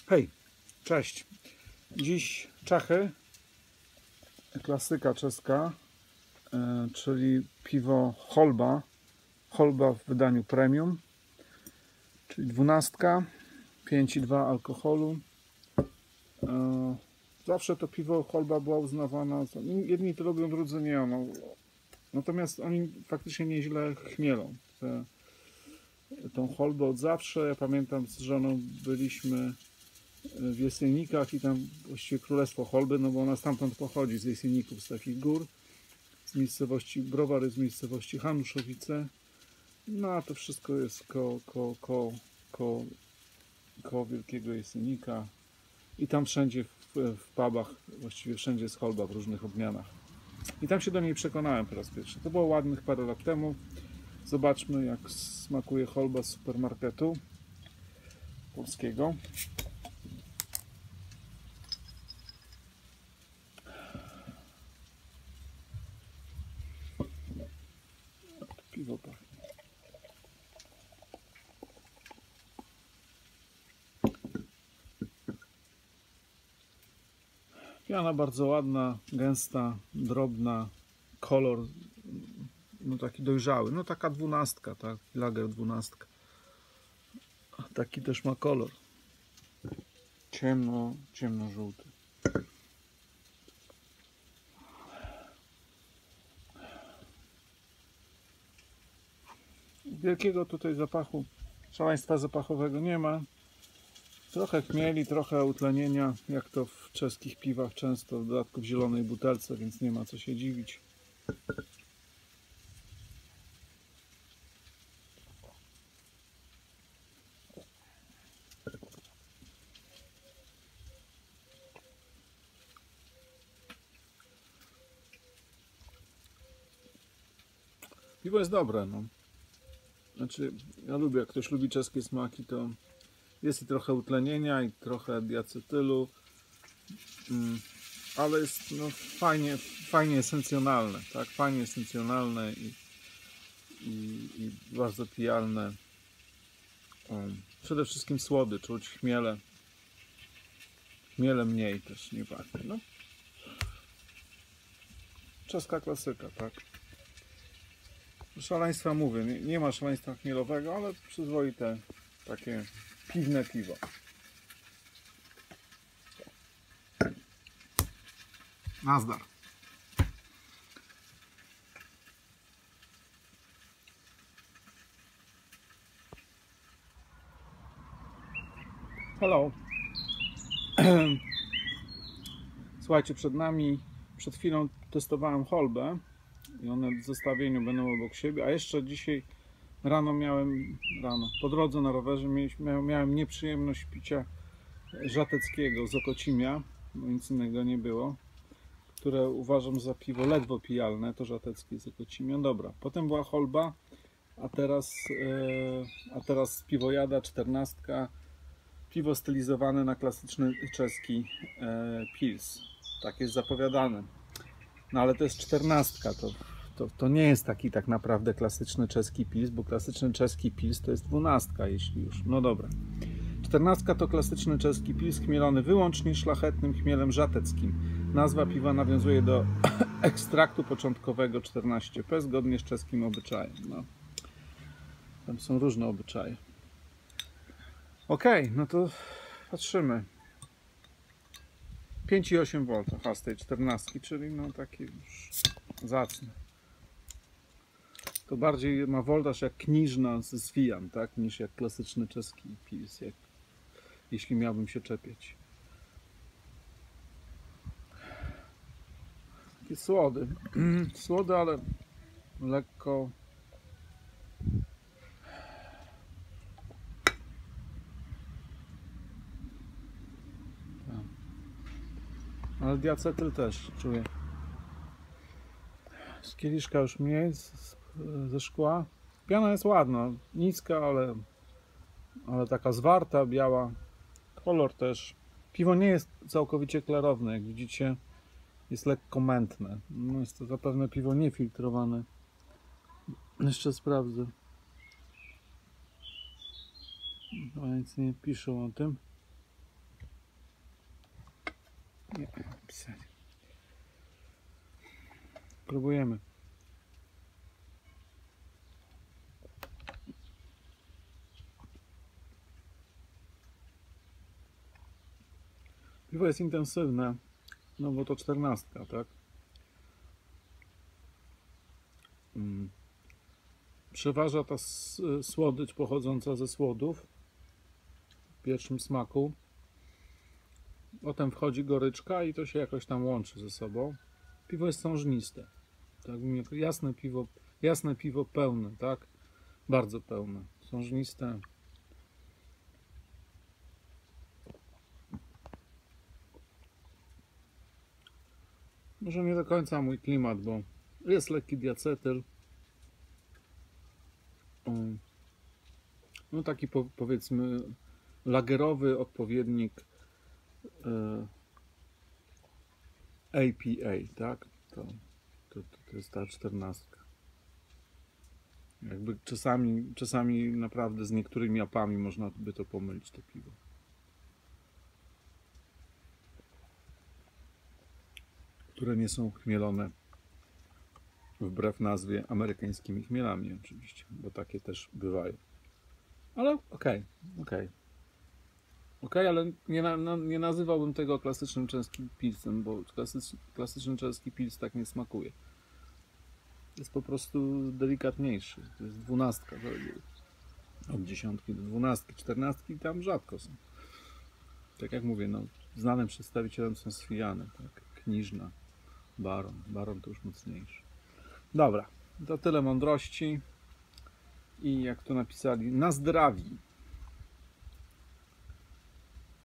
Hej, cześć. Dziś Czachy, klasyka czeska, czyli piwo Holba. Holba w wydaniu premium, czyli 12, 5,2 alkoholu. Zawsze to piwo Holba była uznawana, jedni to robią, drudzy nie. Natomiast oni faktycznie nieźle chmielą tą Holbę od zawsze. Ja pamiętam, z żoną byliśmy w Jeseninikach i tam właściwie królestwo Holby, no bo ona stamtąd pochodzi, z Jeseników, z takich gór, z miejscowości Browary, z miejscowości Hanuszowice. No a to wszystko jest koło Wielkiego Jesenika i tam wszędzie w pubach, właściwie wszędzie jest Holba w różnych odmianach. I tam się do niej przekonałem po raz pierwszy. To było ładnych parę lat temu. Zobaczmy, jak smakuje Holba z supermarketu polskiego. Piwo pachnie. Piana bardzo ładna, gęsta, drobna, kolor no taki dojrzały, no taka 12, tak, lager 12. Taki też ma kolor ciemno-żółty. Wielkiego tutaj zapachu, szaleństwa zapachowego nie ma. Trochę chmieli, trochę utlenienia, jak to w czeskich piwach często, w dodatku w zielonej butelce, więc nie ma co się dziwić. Piwo jest dobre, no. Znaczy, ja lubię, jak ktoś lubi czeskie smaki, to jest i trochę utlenienia, i trochę diacetylu, ale jest no, fajnie esencjonalne, tak? Fajnie esencjonalne i bardzo pijalne. Przede wszystkim słody, czuć chmiele. Chmiele mniej też nie pachnie. No. Czeska klasyka, tak? Szaleństwa mówię, nie ma szaleństwa chmielowego, ale przyzwoite takie piwne piwo. Nazdar. Hello. Słuchajcie, przed chwilą testowałem Holbę i one w zestawieniu będą obok siebie, a jeszcze dzisiaj rano po drodze na rowerze miałem nieprzyjemność picia żateckiego z Okocimia, bo nic innego nie było, które uważam za piwo ledwo pijalne, to żateckie z Okocimia. Dobra, potem była Holba, a teraz piwojada 14, piwo stylizowane na klasyczny czeski pils. Tak jest zapowiadane. No ale to jest 14, to nie jest taki tak naprawdę klasyczny czeski pils, bo klasyczny czeski pils to jest 12, jeśli już. No dobra. 14 to klasyczny czeski pils chmielony wyłącznie szlachetnym chmielem żateckim. Nazwa piwa nawiązuje do ekstraktu początkowego 14P zgodnie z czeskim obyczajem. No. Tam są różne obyczaje. Ok, no to patrzymy. 5,8 V z tej 14, czyli no takie już zacne. To bardziej ma woltaż jak kniżna ze Swijan, tak, niż jak klasyczny czeski pils, jeśli miałbym się czepiać. Takie słody. Słody, ale lekko. Ale diacetyl też czuję. Z kieliszka już mniej, ze szkła. Piana jest ładna, niska, ale taka zwarta, biała. Kolor też. Piwo nie jest całkowicie klarowne, jak widzicie. Jest lekko mętne. No jest to zapewne piwo niefiltrowane. Jeszcze sprawdzę. Chyba nic nie piszą o tym. Próbujemy. Piwo jest intensywne, no bo to 14, tak? Przeważa ta słodycz pochodząca ze słodów w pierwszym smaku. Potem wchodzi goryczka i to się jakoś tam łączy ze sobą. Piwo jest sążniste. Tak, jasne piwo pełne, tak? Bardzo pełne, sążniste. Może nie do końca mój klimat, bo jest lekki diacetyl. No taki powiedzmy lagerowy odpowiednik APA, tak? To jest ta 14. Jakby czasami naprawdę z niektórymi apami można by to pomylić, to piwo. Które nie są chmielone wbrew nazwie amerykańskimi chmielami oczywiście, bo takie też bywają. Ale okej, ale nie nazywałbym tego klasycznym czeskim pilsem, bo klasyczny czeski pils tak nie smakuje. Jest po prostu delikatniejszy. To jest 12. Od 10 do 12, 14 tam rzadko są. Tak jak mówię, no, znanym przedstawicielem są Swijany, tak? Kniżna, Baron. Baron to już mocniejszy. Dobra, to tyle mądrości. I jak tu napisali, na zdrowie.